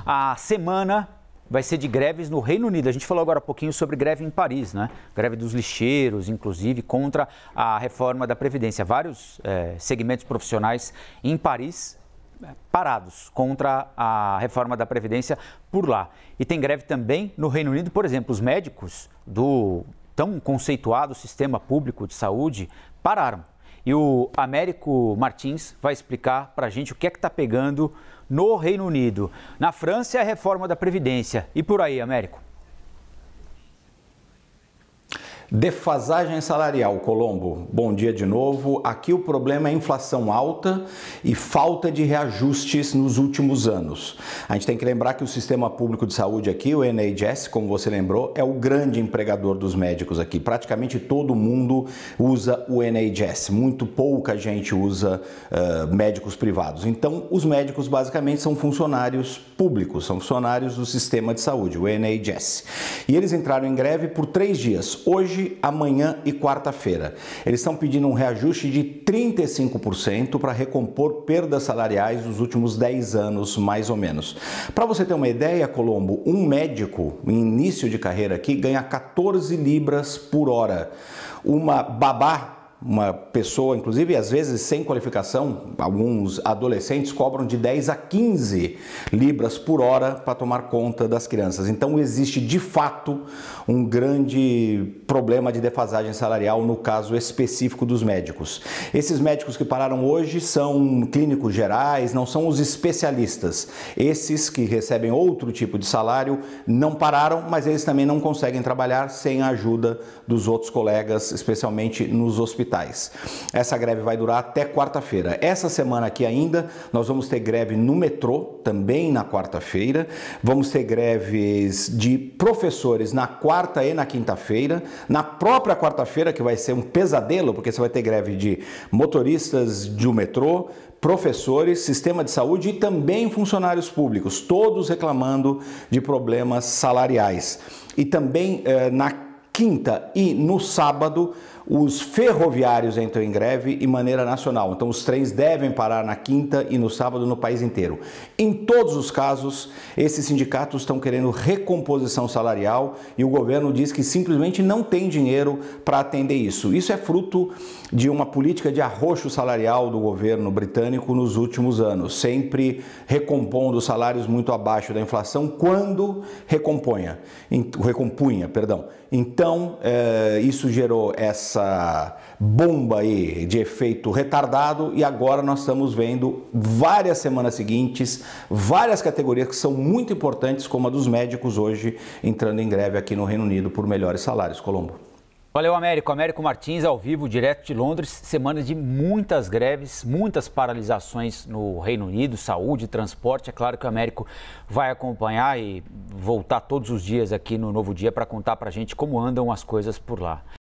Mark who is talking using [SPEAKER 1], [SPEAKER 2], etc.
[SPEAKER 1] a semana vai ser de greves no Reino Unido. A gente falou agora há pouquinho sobre greve em Paris, né? Greve dos lixeiros, inclusive, contra a reforma da Previdência. Vários segmentos profissionais em Paris parados contra a reforma da Previdência por lá. E tem greve também no Reino Unido, por exemplo, os médicos do tão conceituado sistema público de saúde pararam. E o Américo Martins vai explicar para a gente o que é que está pegando no Reino Unido. Na França é a reforma da Previdência. E por aí, Américo?
[SPEAKER 2] Defasagem salarial, Colombo. Bom dia de novo. Aqui o problema é inflação alta e falta de reajustes nos últimos anos. A gente tem que lembrar que o sistema público de saúde aqui, o NHS, como você lembrou, é o grande empregador dos médicos aqui. Praticamente todo mundo usa o NHS. Muito pouca gente usa médicos privados. Então, os médicos basicamente são funcionários públicos, são funcionários do sistema de saúde, o NHS. E eles entraram em greve por 3 dias. Hoje, amanhã e quarta-feira. Eles estão pedindo um reajuste de 35% para recompor perdas salariais dos últimos 10 anos, mais ou menos. Para você ter uma ideia, Colombo, um médico em início de carreira aqui ganha 14 libras por hora. Uma babá, uma pessoa, inclusive, às vezes sem qualificação, alguns adolescentes cobram de 10 a 15 libras por hora para tomar conta das crianças. Então, existe, de fato, um grande problema de defasagem salarial no caso específico dos médicos. Esses médicos que pararam hoje são clínicos gerais, não são os especialistas. Esses que recebem outro tipo de salário não pararam, mas eles também não conseguem trabalhar sem a ajuda dos outros colegas, especialmente nos hospitais. Essa greve vai durar até quarta-feira. Essa semana aqui ainda, nós vamos ter greve no metrô, também na quarta-feira. Vamos ter greves de professores na quarta e na quinta-feira. Na própria quarta-feira, que vai ser um pesadelo, porque você vai ter greve de motoristas do metrô, professores, sistema de saúde e também funcionários públicos, todos reclamando de problemas salariais. E também na quinta e no sábado, os ferroviários entram em greve de maneira nacional. Então, os trens devem parar na quinta e no sábado no país inteiro. Em todos os casos, esses sindicatos estão querendo recomposição salarial e o governo diz que simplesmente não tem dinheiro para atender isso. Isso é fruto de uma política de arroxo salarial do governo britânico nos últimos anos, sempre recompondo salários muito abaixo da inflação quando recompunha. Então, isso gerou essa bomba aí de efeito retardado e agora nós estamos vendo várias semanas seguintes, várias categorias que são muito importantes, como a dos médicos hoje, entrando em greve aqui no Reino Unido por melhores salários. Colombo.
[SPEAKER 1] Valeu, Américo. Américo Martins, ao vivo, direto de Londres. Semana de muitas greves, muitas paralisações no Reino Unido, saúde, transporte. É claro que o Américo vai acompanhar e voltar todos os dias aqui no Novo Dia para contar para a gente como andam as coisas por lá.